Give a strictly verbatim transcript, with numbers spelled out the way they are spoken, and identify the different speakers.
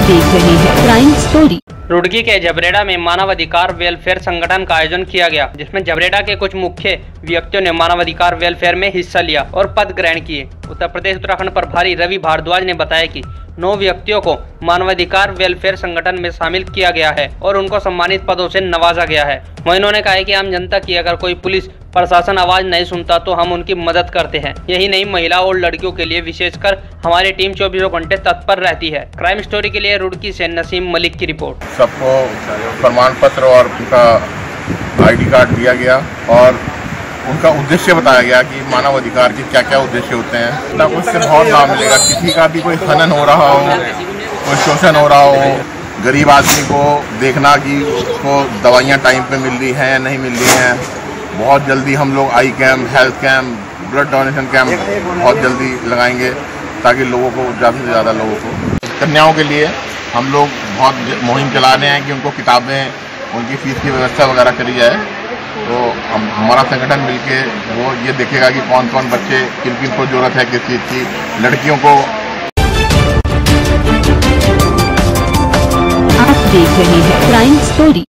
Speaker 1: देख रहे हैं क्राइम स्टोरी।
Speaker 2: रुड़की के जबरेड़ा में मानवाधिकार वेलफेयर संगठन का आयोजन किया गया, जिसमें जबरेड़ा के कुछ मुख्य व्यक्तियों ने मानवाधिकार वेलफेयर में हिस्सा लिया और पद ग्रहण किए। उत्तर प्रदेश उत्तराखंड प्रभारी रवि भारद्वाज ने बताया कि नौ व्यक्तियों को मानवाधिकार वेलफेयर संगठन में शामिल किया गया है और उनको सम्मानित पदों से नवाजा गया है। वहीं उन्होंने कहा है कि आम जनता की अगर कोई पुलिस प्रशासन आवाज नहीं सुनता तो हम उनकी मदद करते हैं। यही नहीं, महिला और लड़कियों के लिए विशेषकर हमारी टीम चौबीसों घंटे तत्पर रहती है। क्राइम स्टोरी के लिए रुड़की से नसीम मलिक की रिपोर्ट।
Speaker 3: सबको प्रमाण पत्र और उनका आईडी कार्ड दिया गया और उनका उद्देश्य बताया गया कि मानव अधिकार के क्या क्या उद्देश्य होते हैं। तब उससे बहुत लाभ मिलेगा। किसी का भी कोई हनन हो रहा हो, कोई शोषण हो रहा हो, गरीब आदमी को देखना कि उसको दवाइयाँ टाइम पे मिल रही हैं या नहीं मिल रही हैं। बहुत जल्दी हम लोग eye camp, health camp, blood donation camp बहुत जल्दी लगाएंगे ताकि लोगों को ज़्यादा से ज़्यादा लोगों को कन्याओं के लिए हम लोग बहुत मुहिम चला रहे हैं कि उनको किताबें, उनकी फीस की व्यवस्था वगैरह करी जाए। तो हम हमारा संगठन मिलके वो ये देखेगा कि कौन कौन बच्चे, किन किन को जरूरत है किस चीज़ की। लड़कियों को
Speaker 1: आप देख रहे हैं क्राइम स्टोरी।